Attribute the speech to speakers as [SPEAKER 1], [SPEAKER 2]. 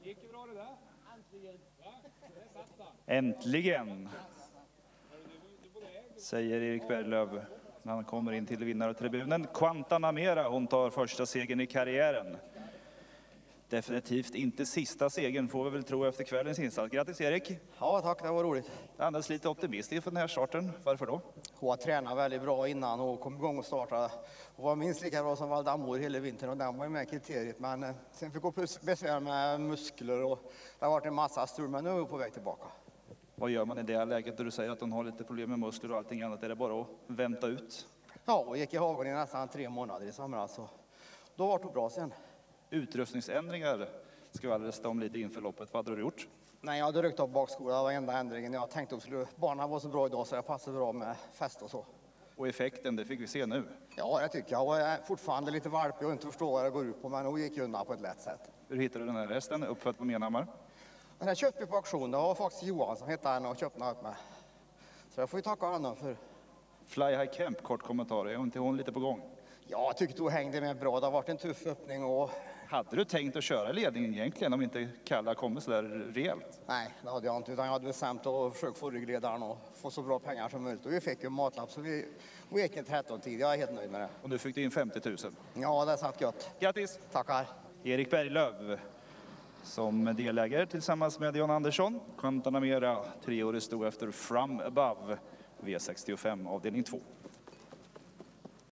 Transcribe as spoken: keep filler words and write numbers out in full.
[SPEAKER 1] Gick bra det där?
[SPEAKER 2] Äntligen, säger Erik Berglöf när han kommer in till vinnartribunen. Guantanamera, hon tar första segern i karriären. Definitivt inte sista segern, får vi väl tro efter kvällens insats. Grattis Erik!
[SPEAKER 3] Ja tack, det var roligt.
[SPEAKER 2] Andas lite optimistisk för den här starten. Varför då?
[SPEAKER 3] Hon har tränat väldigt bra innan och kom igång och startade. Hon var minst lika bra som Valdamor hela vintern och den var ju med kriteriet. Men eh, sen fick hon besvär med muskler och det har varit en massa stur, men nu är hon på väg tillbaka.
[SPEAKER 2] Vad gör man i det här läget då du säger att hon har lite problem med muskler och allting annat? Är det bara att vänta ut?
[SPEAKER 3] Ja, hon gick i hagen i nästan tre månader i somras. Då var det bra sen.
[SPEAKER 2] Utrustningsändringar skvallras det om lite inför loppet. Vad hade du gjort?
[SPEAKER 3] Nej, jag hade ryckt av bakskolan. Det var enda ändringen. Jag tänkte att skulle barnen var så bra idag så jag passade bra med fäst och så.
[SPEAKER 2] Och effekten, det fick vi se nu.
[SPEAKER 3] Ja, jag tycker jag. Jag är fortfarande lite valpig och inte förstår vad det går ut på, men hon gick undan på ett lätt sätt.
[SPEAKER 2] Hur hittade du den här hästen? Uppfödd på Menhammar?
[SPEAKER 3] Den här köpte vi på auktion. Det var faktiskt Johan som hittade den och köpte den upp med. Så jag får ju tacka honom för.
[SPEAKER 2] Fly High Camp, kort kommentar. Är inte hon lite på gång?
[SPEAKER 3] Ja, jag tyckte hon hängde med bra. Det har varit en tuff öppning och...
[SPEAKER 2] Hade du tänkt att köra ledningen egentligen om inte Kalla kommer så där rejält?
[SPEAKER 3] Nej, det hade jag inte. Utan jag hade bestämt att försöka få ryggledaren och få så bra pengar som möjligt. Och vi fick ju matlapp så vi, vi gick en tretton tid. Jag är helt nöjd med det.
[SPEAKER 2] Och du fick in femtio tusen?
[SPEAKER 3] Ja, det satt gött.
[SPEAKER 2] Grattis!
[SPEAKER 3] Tackar!
[SPEAKER 2] Erik Berglöf som delägare tillsammans med Jan Andersson. Guantanamera, tre år stod efter From Above, V sextiofem avdelning två.